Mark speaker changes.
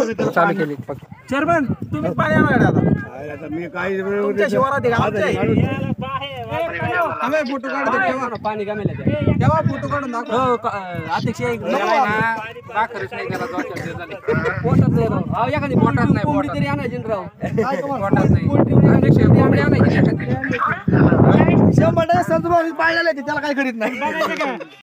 Speaker 1: चालू केली
Speaker 2: चेअरमन तुम्ही पाणी आणा गाड्या आता
Speaker 3: मी काही
Speaker 2: तुमच्या शिवारात फोटो काढून ठेवा
Speaker 1: पाणी गमेला
Speaker 2: तेव्हा फोटो काढून दाखव
Speaker 1: अध्यक्ष खरंच नाही त्याला पोटात एखादी पोटात नाही कोंबडी तरी आणायची ना राव पोटात नाही कोंबडी आणायची
Speaker 2: 100% संतभावनी पाळलेलं आहे त्याला काय करीत नाही